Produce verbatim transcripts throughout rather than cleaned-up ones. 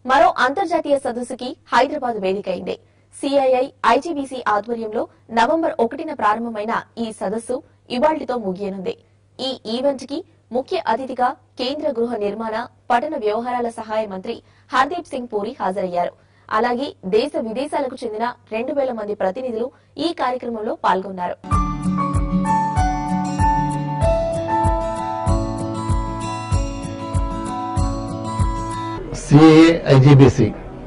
మరో అంతర్జాతీయ సదస్సుకి హైదరాబాద్ వేదికైంది. సిఐఐ ఐజీబీసీ ఆధ్వర్యంలో నవంబర్ ఒకటిన ప్రారంభమైన ఈ సదస్సు ఇవాళ్టితో ముగియనుంది. ఈ ఈవెంట్ కి ముఖ్య అతిథిగా కేంద్ర గృహ నిర్మాణ, పట్టణ వ్యవహారాల సహాయ మంత్రి హర్దీప్ సింగ్ పూరి హాజరయ్యారు. అలాగే దేశ విదేశాలకు చెందిన రెండు వేల మంది ప్రతినిధులు ఈ కార్యక్రమంలో పాల్గొన్నారు. సిఐఐ ఐజీబీసీ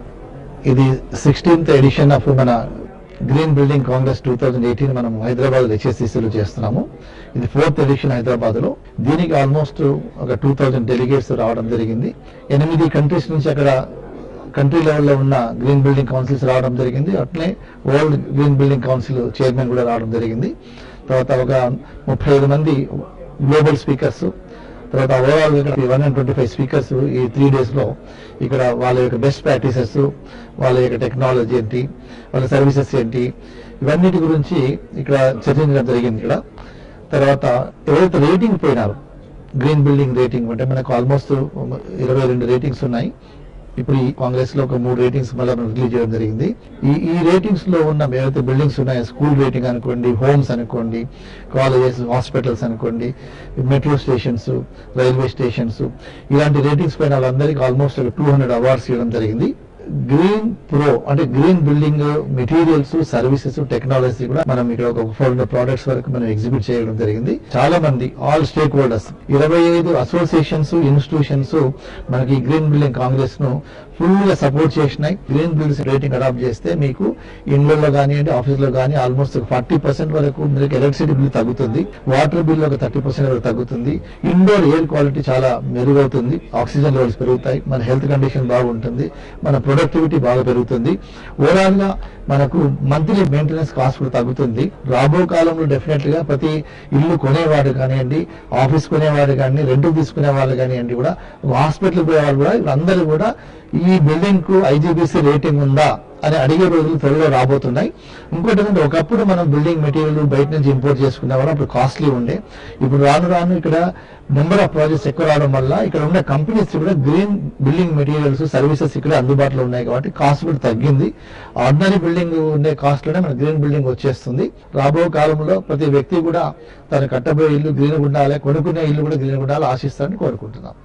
ఇది సిక్స్టీన్త్ ఎడిషన్ ఆఫ్ మన green building congress two thousand eighteen మనం హైదరాబాద్ హెచ్ఎస్సిసిలో చేస్తున్నాము. ఇది ఫోర్త్ ఎడిషన్ హైదరాబాద్ లో. దీనికి ఆల్మోస్ట్ ఒక టూ థౌజండ్ డెలిగేట్స్ రావడం జరిగింది. ఎనిమిది కంట్రీస్ నుంచి అక్కడ కంట్రీ లెవెల్లో ఉన్న గ్రీన్ బిల్డింగ్ కౌన్సిల్స్ రావడం జరిగింది. అట్లే world green building council chairman కూడా రావడం జరిగింది. తర్వాత ఒక ముప్పై ఐదు మంది గ్లోబల్ స్పీకర్స్, తర్వాత overall one and twenty five speakers ఈ త్రీ డేస్ లో ఇక్కడ వాళ్ళ యొక్క బెస్ట్ ప్రాక్టీసెస్, వాళ్ళ యొక్క టెక్నాలజీ ఏంటి, వాళ్ళ సర్వీసెస్ ఏంటి, ఇవన్నిటి గురించి ఇక్కడ చర్చించడం జరిగింది. ఇక్కడ తర్వాత ఎవరైతే రేటింగ్ పోయినారు, గ్రీన్ బిల్డింగ్ రేటింగ్ అంటే మనకు ఆల్మోస్ట్ ఇరవై రెండు రేటింగ్స్ ఉన్నాయి. ఇప్పుడు ఈ కాంగ్రెస్ లో ఒక మూడు రేటింగ్స్ మళ్ళీ రిలీజ్ చేయడం జరిగింది. ఈ ఈ రేటింగ్స్ లో ఉన్న ఏవైతే బిల్డింగ్స్ ఉన్నాయో, స్కూల్ రేటింగ్ అనుకోండి, హోమ్స్ అనుకోండి, కాలేజెస్, హాస్పిటల్స్ అనుకోండి, మెట్రో స్టేషన్స్, రైల్వే స్టేషన్స్, ఇలాంటి రేటింగ్స్ పైన వాళ్ళందరికీ ఆల్మోస్ట్ టూ హండ్రెడ్ అవార్డ్స్ ఇవ్వడం జరిగింది. గ్రీన్ ప్రో అంటే green building materials, services, technology కూడా మనం ఇక్కడ ఒక ఫోర్ హండ్రెడ్ ప్రోడక్ట్స్ వరకు మనం ఎగ్జిబిట్ చేయడం జరిగింది. చాలా మంది ఆల్ స్టేక్ హోల్డర్స్, ఇరవై ఐదు అసోసియేషన్స్, ఇన్స్టిట్యూషన్స్ మనకి గ్రీన్ బిల్డింగ్ కాంగ్రెస్ ను ఫుల్ గా సపోర్ట్ చేసినాయి. గ్రీన్ బిల్డింగ్స్ రేటింగ్ అడాప్ట్ చేస్తే మీకు ఇండ్లలో కానివ్వండి, ఆఫీస్ లో కానీ ఆల్మోస్ట్ ఫార్టీ పర్సెంట్ వరకు మీకు ఎలక్ట్రిసిటీ బిల్ తగ్గుతుంది, వాటర్ బిల్ ఒక థర్టీ పర్సెంట్ వరకు తగ్గుతుంది, ఇండోర్ ఎయిర్ క్వాలిటీ చాలా మెరుగవుతుంది, ఆక్సిజన్ లెవెల్స్ పెరుగుతాయి, మన హెల్త్ కండిషన్ బాగుంటుంది, మన ప్రొడక్టివిటీ బాగా పెరుగుతుంది. ఓవరాల్ గా మనకు మంత్లీ మెయింటెనెన్స్ కాస్ట్ కూడా తగ్గుతుంది. రాబో కాలంలో డెఫినెట్ గా ప్రతి ఇల్లు కొనేవాడు కానివ్వండి, ఆఫీస్ కొనేవాడు కానీ, రెంట్ తీసుకునే వాళ్ళు కానివ్వండి, కూడా హాస్పిటల్ పోయే వాళ్ళు కూడా అందరూ కూడా ఈ బిల్డింగ్ కు ఐజీబీసీ రేటింగ్ ఉందా అని అడిగే రోజులు త్వరలో రాబోతున్నాయి. ఇంకోటి ఏంటంటే ఒకప్పుడు మనం బిల్డింగ్ మెటీరియల్ బయట నుంచి ఇంపోర్ట్ చేసుకునేవాళ్ళం, అప్పుడు కాస్ట్లీ ఉండే. ఇప్పుడు రాను రాను ఇక్కడ నెంబర్ ఆఫ్ ప్రాజెక్ట్స్ ఎక్కువ రావడం వల్ల ఇక్కడ ఉన్న కంపెనీస్ కూడా గ్రీన్ బిల్డింగ్ మెటీరియల్స్, సర్వీసెస్ ఇక్కడ అందుబాటులో ఉన్నాయి కాబట్టి కాస్ట్ కూడా తగ్గింది. ఆర్డినరీ బిల్డింగ్ ఉండే కాస్ట్ లోనే మన గ్రీన్ బిల్డింగ్ వచ్చేస్తుంది. రాబో కాలంలో ప్రతి వ్యక్తి కూడా తను కట్టబోయే ఇల్లు గ్రీన్ ఉండాలి, కొనుక్కునే ఇల్లు కూడా గ్రీన్ ఉండాలి ఆశిస్తారని కోరుకుంటున్నాం.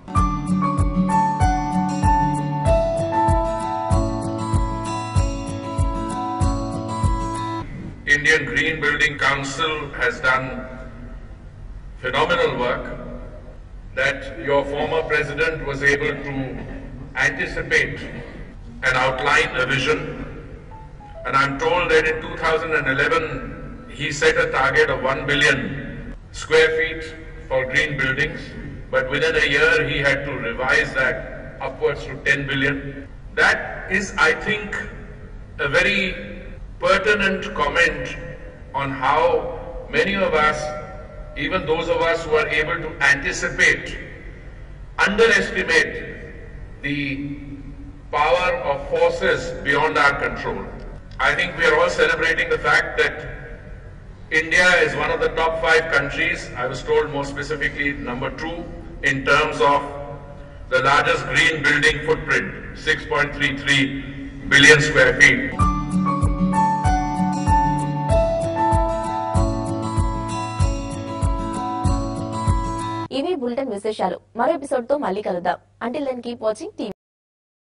Indian Green Building Council has done phenomenal work that your former president was able to anticipate and outline a vision, and I'm told that in two thousand eleven he set a target of one billion square feet for green buildings, but within a year he had to revise that upwards to ten billion. That is, I think, a very pertinent comment on how many of us, even those of us who are able to anticipate, underestimate the power of forces beyond our control. I think we are all celebrating the fact that India is one of the top five countries, I was told more specifically number two, in terms of the largest green building footprint, six point three three billion square feet. ఇవి bulletin విశేషాలు. మరో episode తో మళ్ళీ కలుద్దాం. Until then keep watching TV.